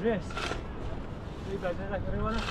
Yes. Ini baca lah dari mana?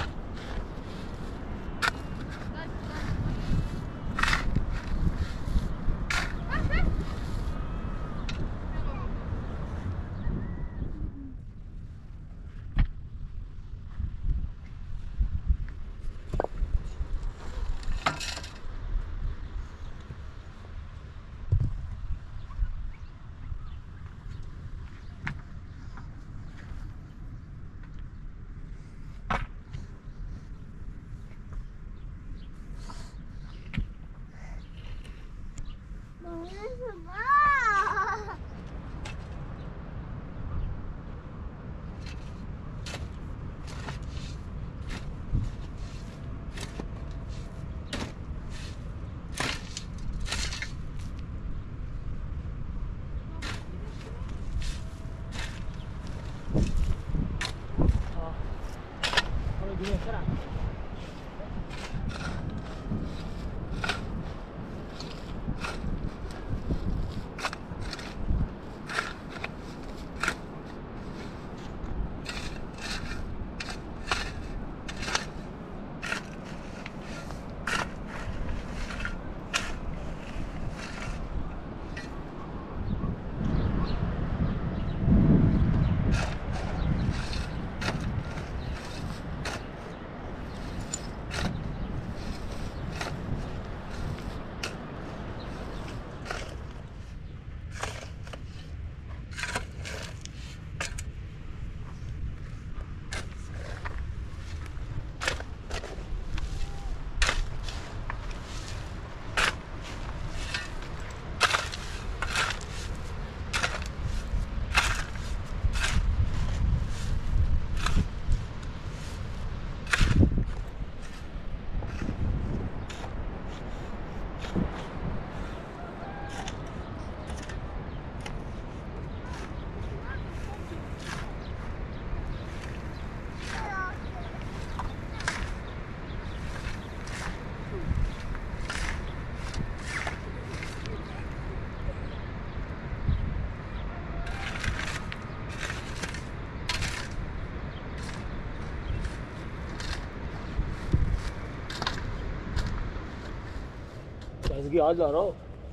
Ezgi az arra.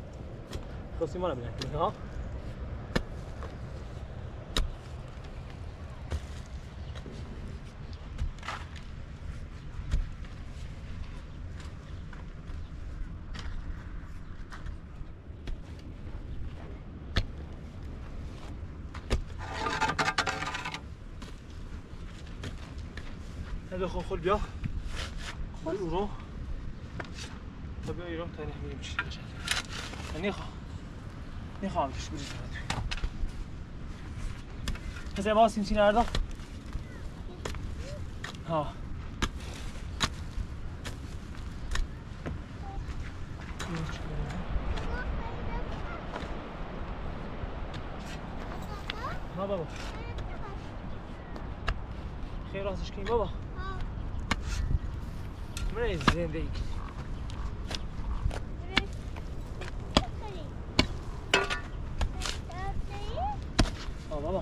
Köszönöm bana bile. Ha? هذا خل بیا. خل رو. طب ایران تاریخ میریم چی دیگه نخواهم توش بریز توی پس واسیم چی نرده ها ها بابا خیلی راستش کنیم بابا من زندگی بابا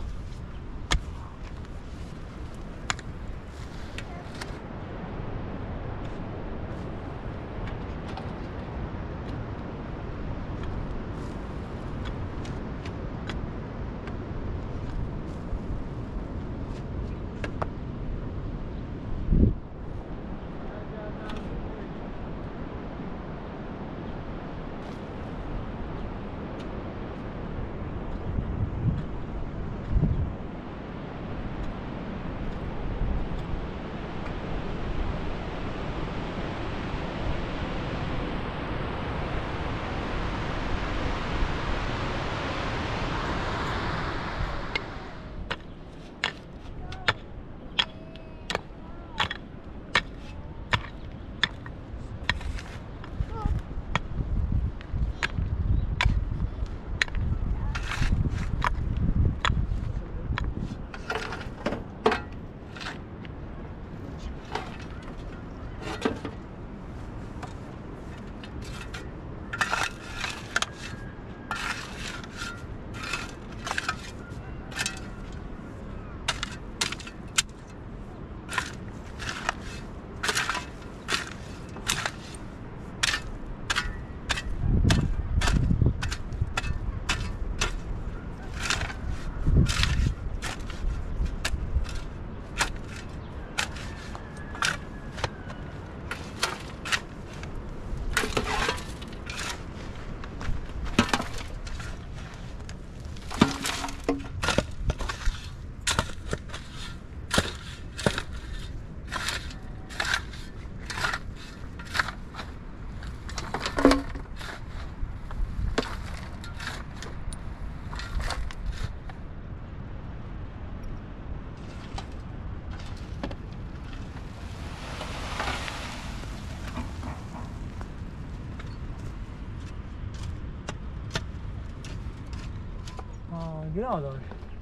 Granader.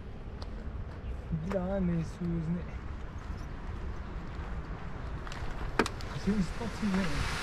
Grande Susne. Si spazio bene.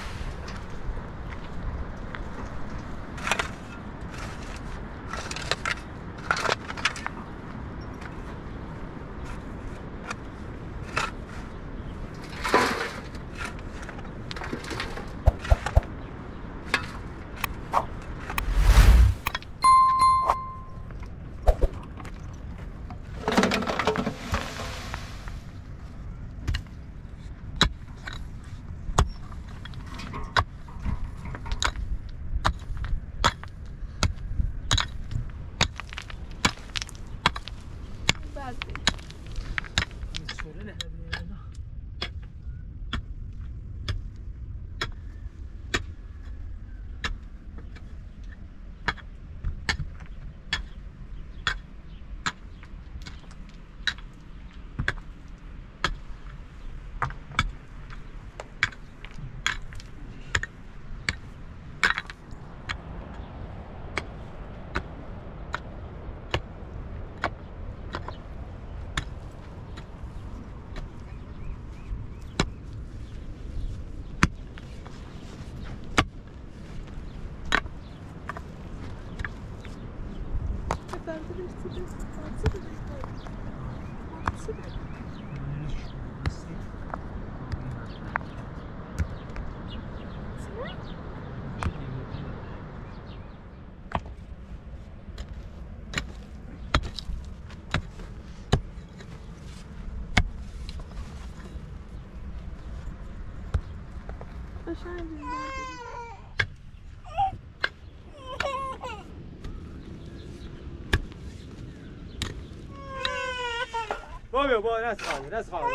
بابا دست خواهد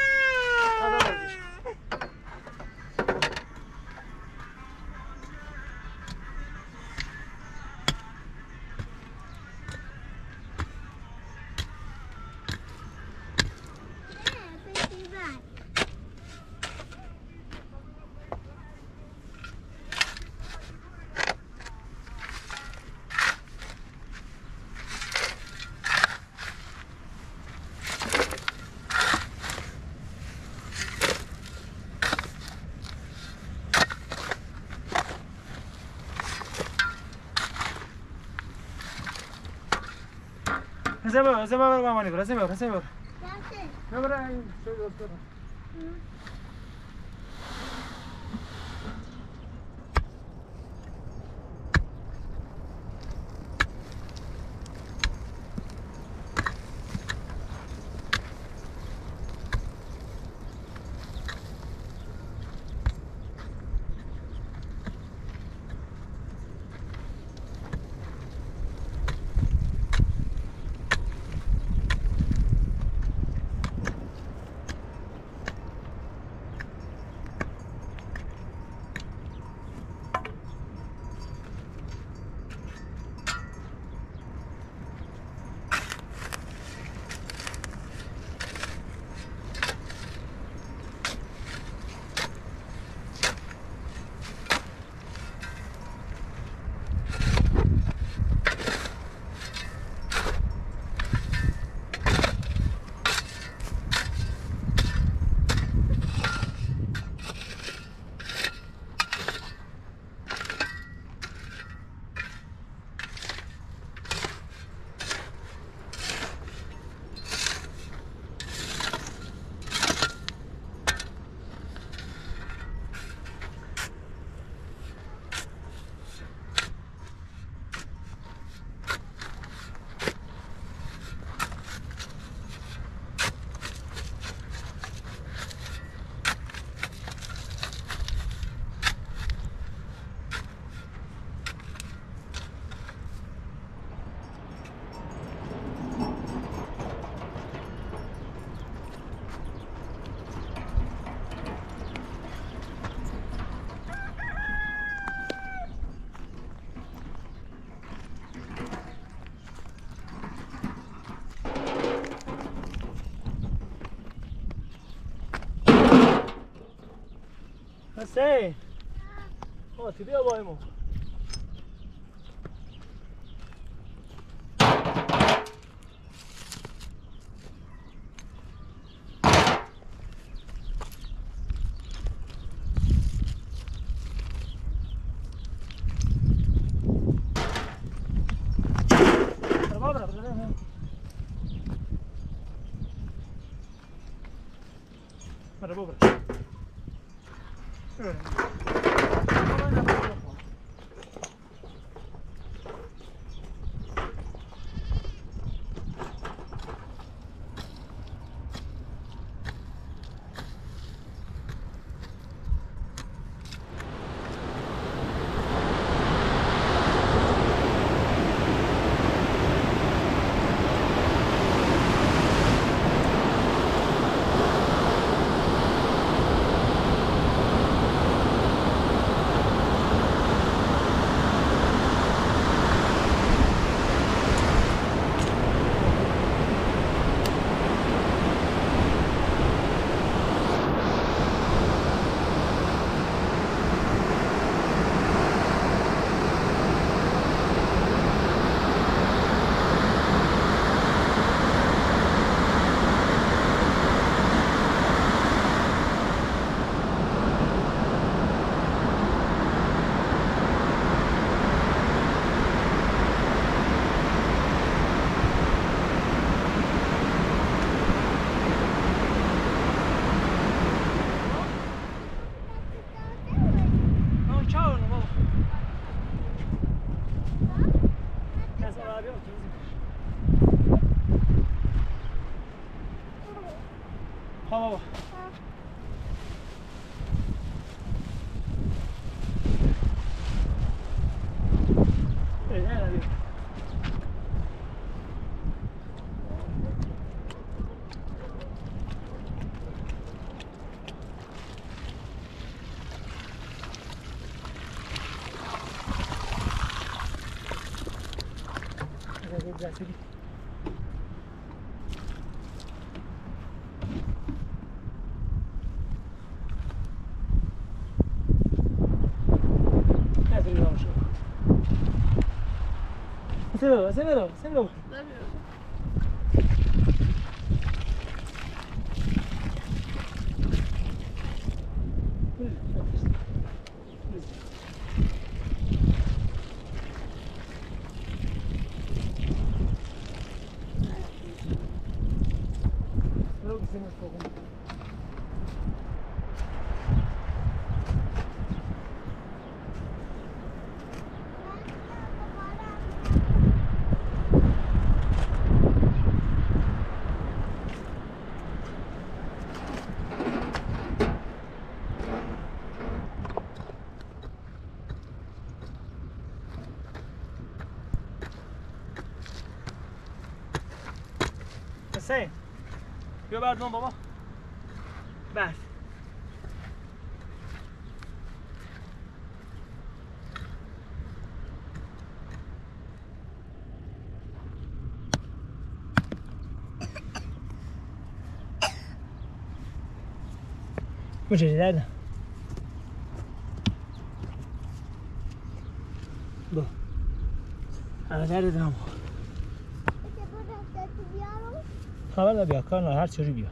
Rasa mama ni, rasa mama. Namara, show doctor. Sei. Oh, ti devo Severo. حسین بیا بردون بابا برد مجرد درده با انا درده دارم خبر دا بیا کار نه هر چیزی بیا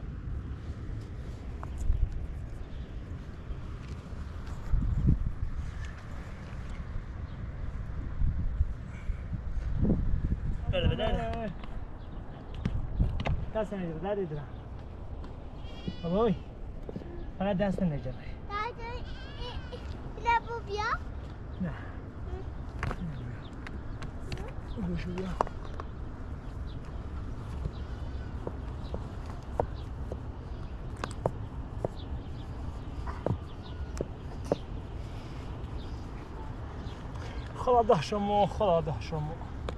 بده دست نجره درده دارم بابای فقط دست نجره لبو بیا نه بوشو بیا خدا ده شما خدا ده شما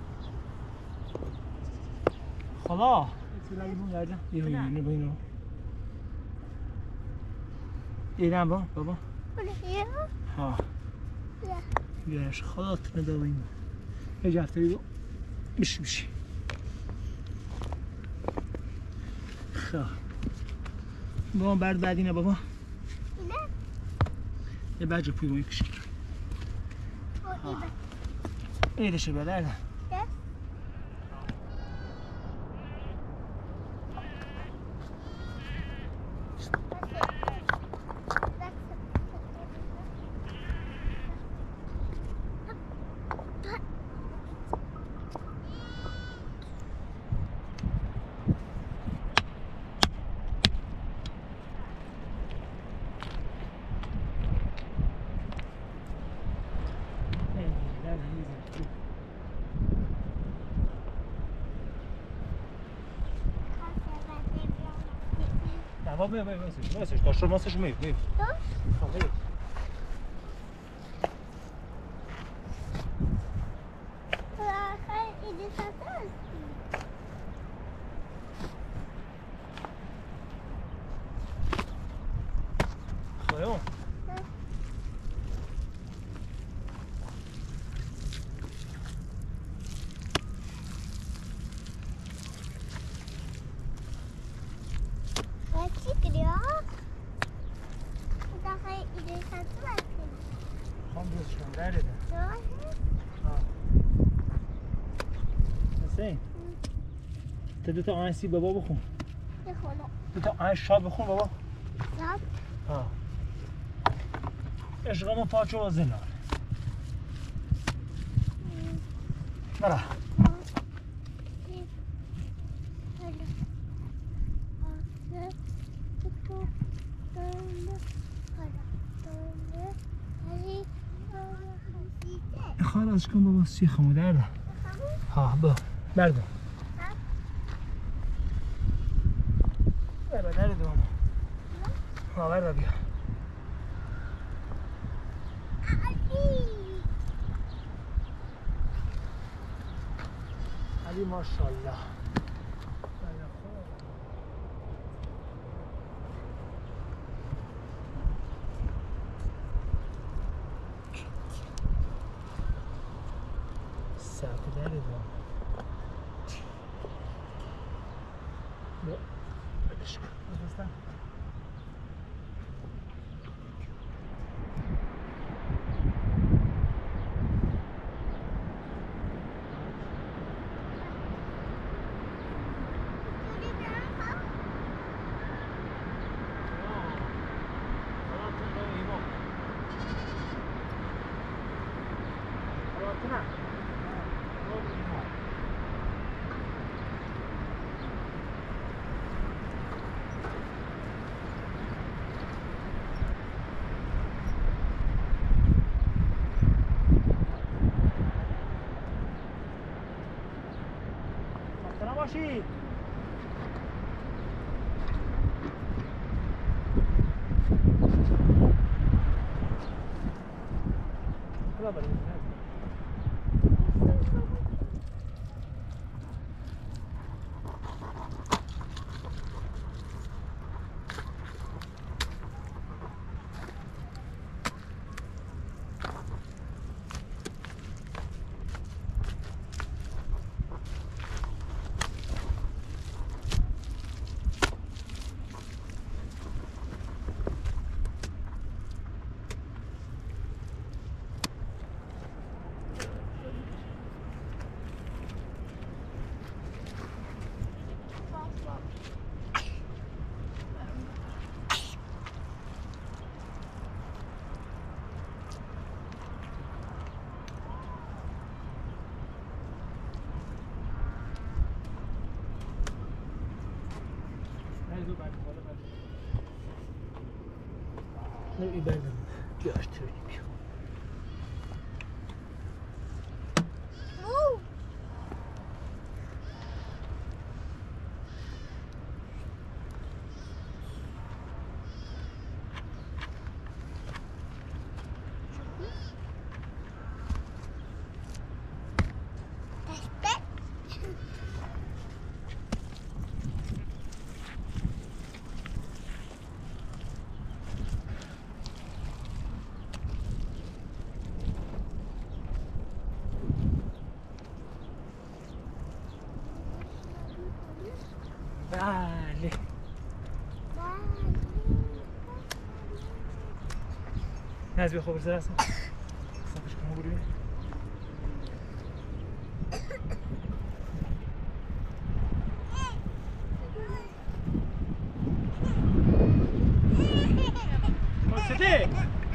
خدا اینو بینو اینم با بابا ها بیارش خدا تونه دا بینو یه جفتری دو بشی خب بابا برد بعد اینه بابا یه بجه پوی بایی کشی ایدشه بده بابا واسش داشتم واسش میف خب خیام تا دوتا آن سی بابا بخون دوتا آن شاد بخون بابا شاد؟ ها عشقم و پاچو و زنار برا خلاص کن بابا سیخمو درده ها با بردم درده دوام ها برده بیا علی ماشالله ساعت درده دوام نه خسته نباشی خدا بریم Nu i bergen görs tur i بله نزدیک خوب زده است سفش کنم بروی مالسده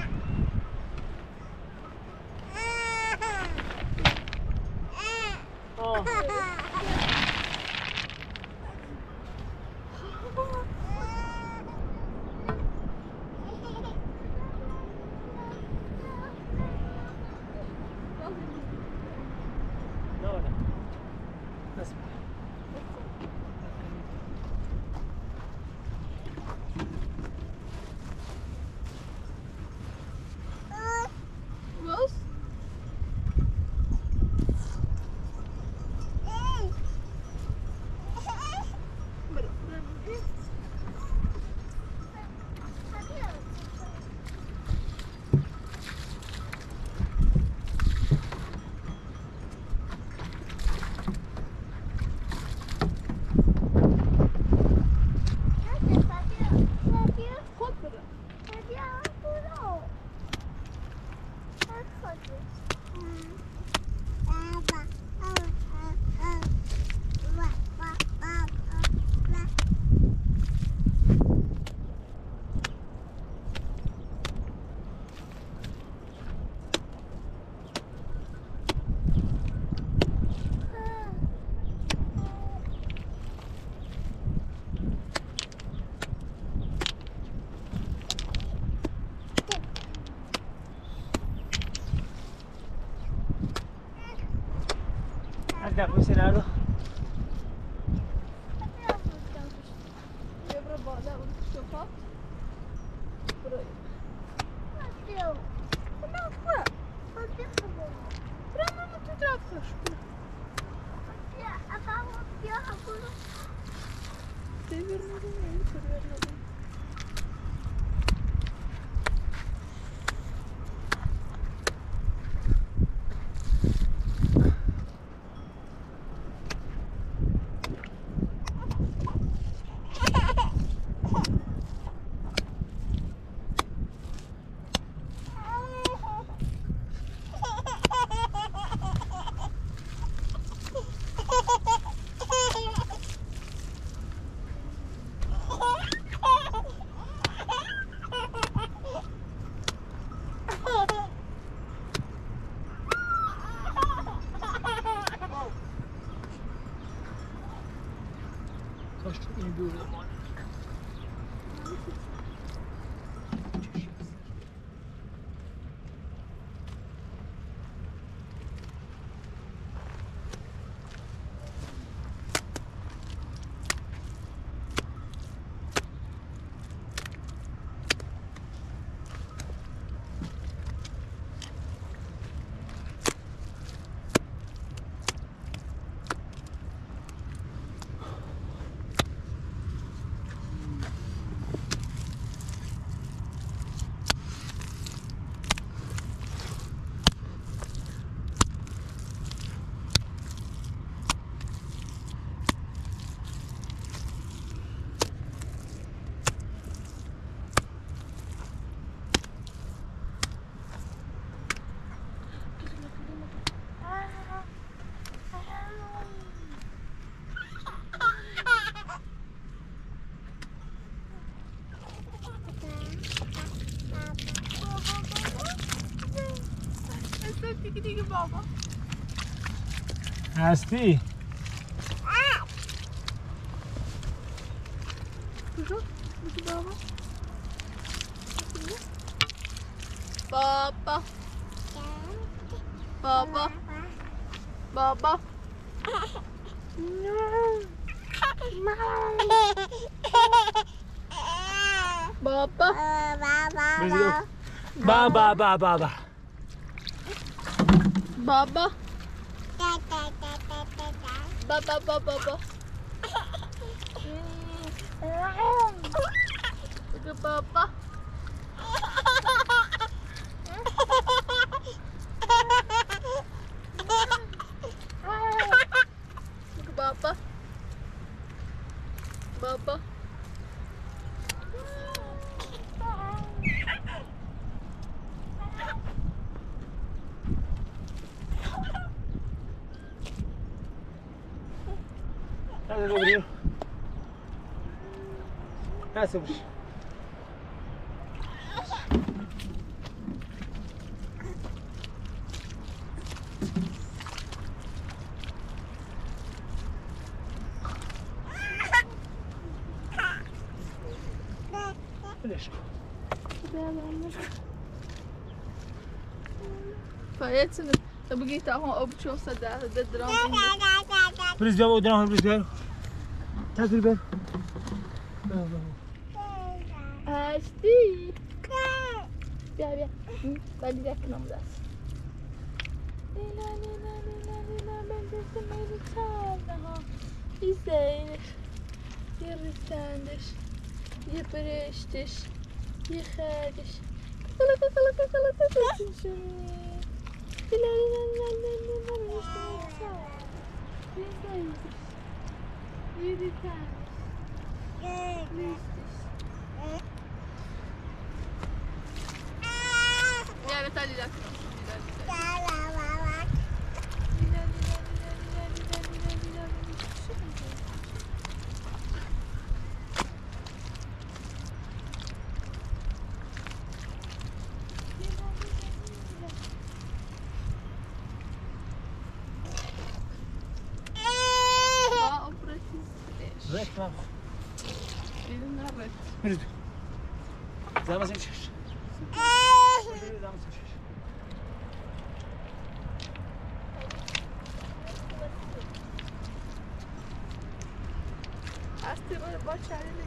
Ada mesin ada. Jag vill bara där och stå på. Хотел. Куда? Прямо на ту травку. А там вот я буду. Ты вернула меня, вернула. دیگه بابا هستی؟ بابا بابا بابا بابا بابا بابا بابا بابا بابا بابا بابا بابا بابا هذا دوبريو ها صبري ليش فايتنا بقيت اهو ابشو صدق درام بريز بابا ودنا بريز بابا تعال بابا هستی بیا بیا ولی دکنم دست لیلا لیلا لیلا لیلا من دست میری چرده ها یه زینش یه ریستندش یه برشتش یه خردش کلا کلا کلا کلا چشمی لیلا لیلا لیلا لیلا برشت میری چرده یه زینش یه ریستندش ریستش Ja, wir teilen das. Red var. Red. Yürü. Zaman sen çıkış. Zaman sen çıkış. Hasta böyle başarılı.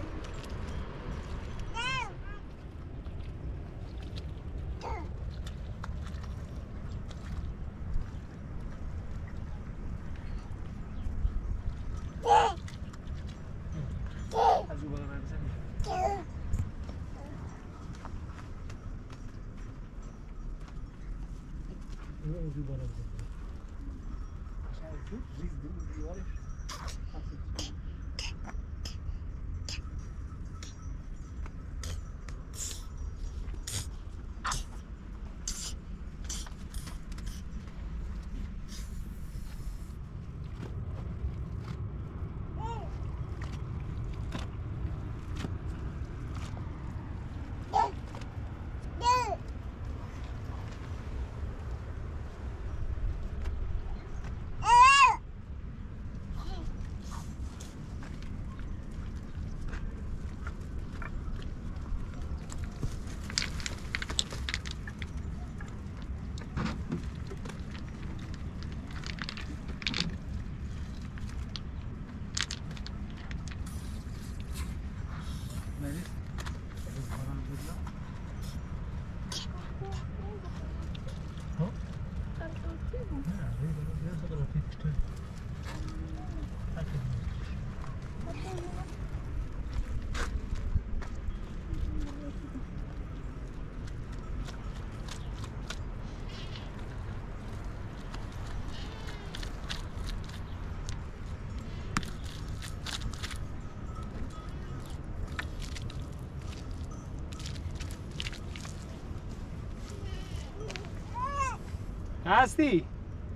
هستی؟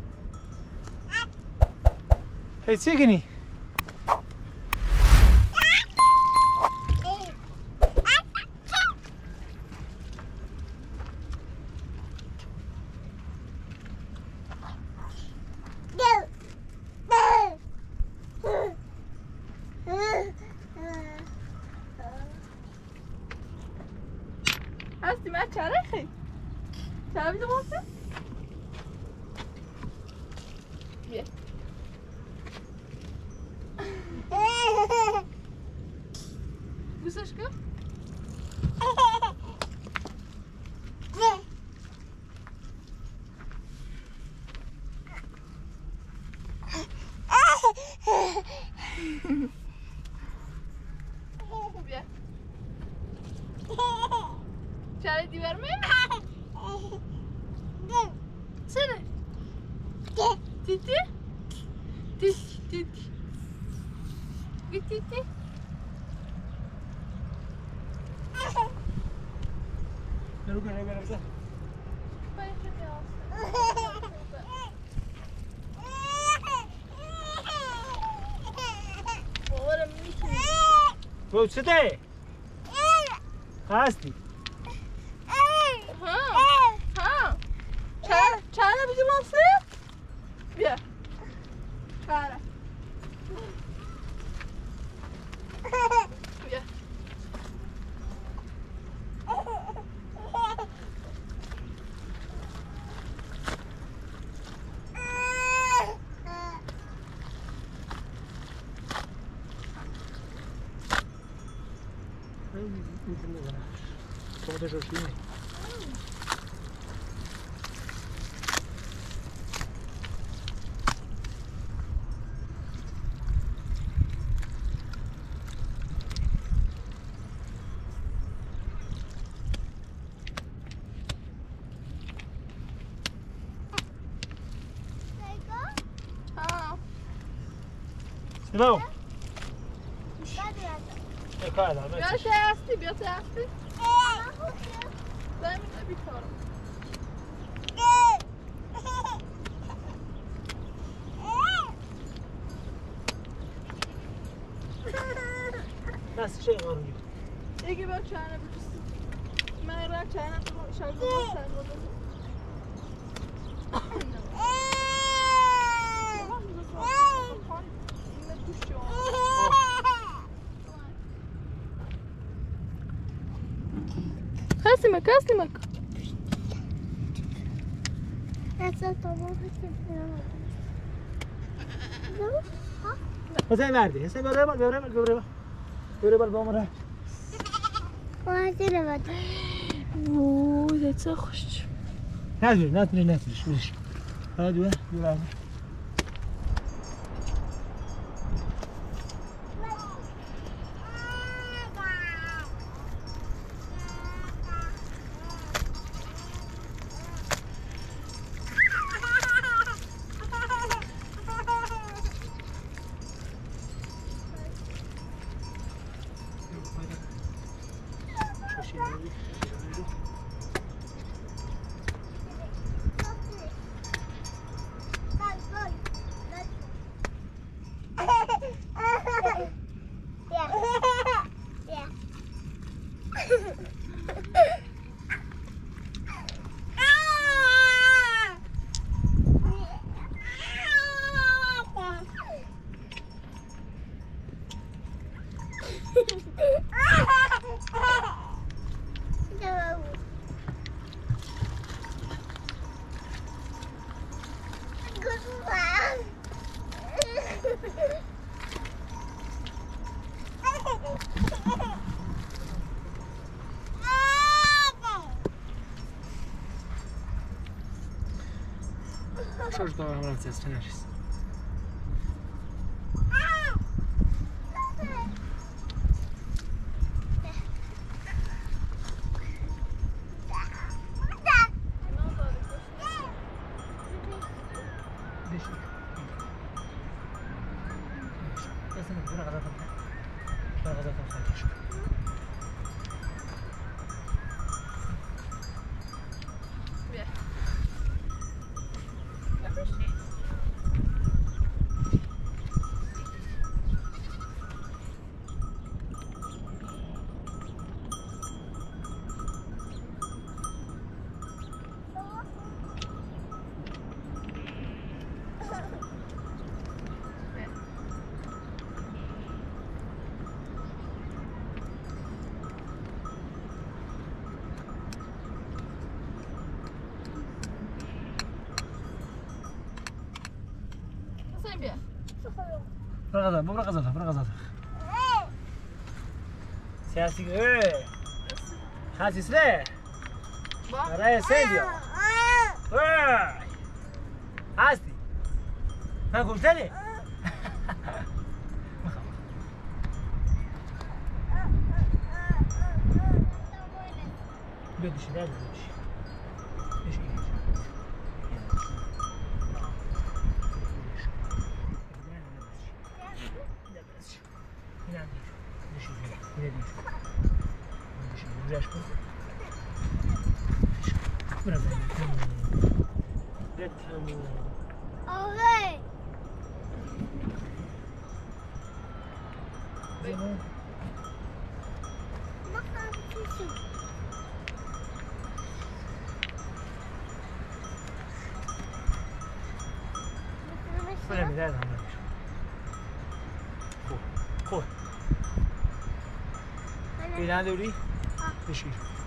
چی کنی؟ چرا خیلی چرا بیده باسه؟ بیا بوسش کن بیا چرا دیوار می؟ چرا؟ تیتی؟ تیتی تیتی برو برو برو برو برو چه ده؟ هستی؟ چرا نبیدی باسه؟ بیا چرا بیا خودش روشینه No. بیا چه هستی بیا چه هستی زمین نبیکارم دست چه قارون دیگه بیا چهنه بجوستی من را چهنه تو شاید بستن Kaslimak, kaslimak. حسین وردی حسین بیا بال بیا بال بیا بال با مره وای ده چه خوش نتونی شوش هادو بیا Çocuklar var ses teneriz. بیا برا غذا برا غذا برا غذا سیاسی حاسس له برای سیدیو هستی من گفتنی بیا دیشی بیا دیشی خوب اینا دوری بشیر